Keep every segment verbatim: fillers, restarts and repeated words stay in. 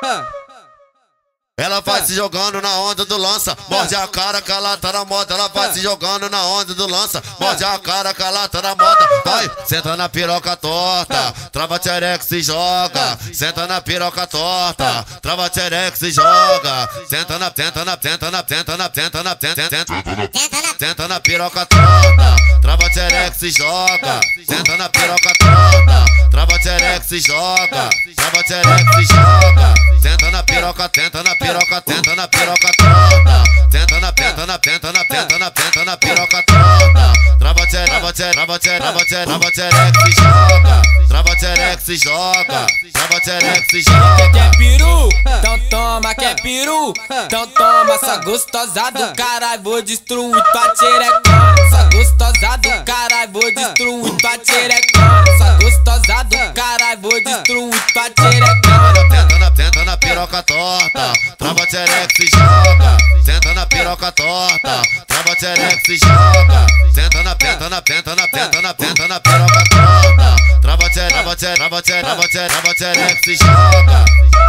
Ela vai se jogando na onda do lança, morde a cara que ela tá na moda. Ela vai se jogando na onda do lança, morde a cara que ela tá na moda. Vai, senta na piroca torta, trava tchereca se joga. Senta na piroca torta, trava tchereca se joga. Senta na, tenta na, tenta na, tenta na, tenta na, tenta, tenta, tenta na piroca torta, trava tchereca se joga. Senta na piroca torta, trava tchereca se joga. Trava tchereca se joga. Tenta na piroca, tenta na piroca, tenta na piroca torta. Tenta na, tenta na, tenta na, tenta na, tenta na piroca torta. Trava tchereca, trava tchereca, trava tchereca, trava tchereca se joga. Trava tchereca se joga. Trava tchereca se joga. Quer peru? Então toma, quer peru? Então toma, essa gostosa do caralho, vou destruir tua tcherecona. Essa gostosa do caralho, vou destruir tua tcherecona. Essa gostosa do caralho, vou destruir tua tcherecona. Tenta na, tenta na piroca torta, trava tchereca se joga. Senta na piroca torta, trava tchereca se joga. Senta na, tenta na, tenta na, tenta na, tenta na piroca torta. Trava tchereca, trava tchereca, trava tchereca, trava tchereca, trava tchereca se joga.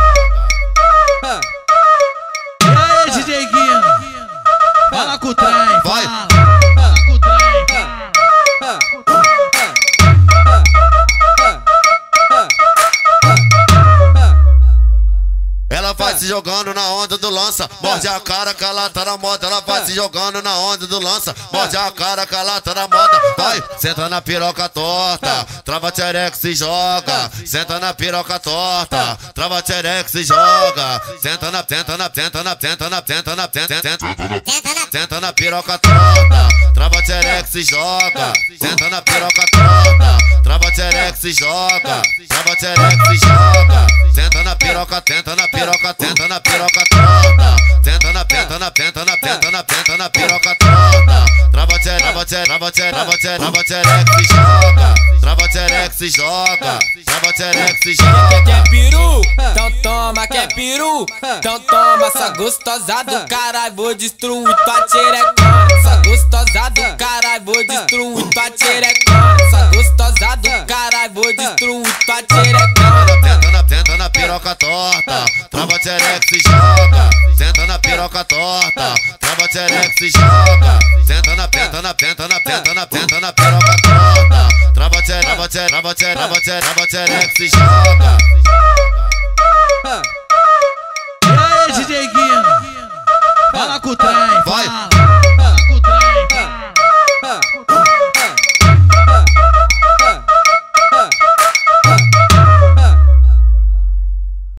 E aí, D J Guinho? Fala com o trem, vai. Fala, fala com o trem, fala. Ela vai se jogando na onda do lança, morde a cara que ela tá na moda. Ela vai se jogando na onda do lança, morde a cara que ela tá na moda. Vai, senta na piroca torta, trava tchereca se joga. Senta na piroca torta, trava tchereca se joga. Senta na, tenta na, tenta na, tenta na, tenta na, tenta, tenta, tenta na piroca torta, trava tchereca se joga. Senta na piroca torta, trava tchereca se joga. Trava tchereca se joga. Senta na piroca, tenta na piroca, tenta na piroca torta. Tenta na, tenta na, tenta na, tenta na, tenta na piroca torta. Trava tchereca, trava tchereca, trava tchereca, trava tchereca se joga. Trava tchereca se joga. Trava tchereca se joga. Quer peru? Então toma, quer peru? Então toma, essa gostosa do caralho, vou destruir tua tcherecona. Essa gostosa do caralho, vou destruir tua tcherecona. Essa gostosa do caralho, vou destruir tua tcherecona. Tenta na, tenta na piroca torta, trava tchereca se joga. Senta na piroca torta, trava tchereca se joga. Senta na, tenta na, tenta na, tenta na, tenta na piroca torta. Trava tchereca, trava tchereca, trava tchereca, trava tchereca se joga.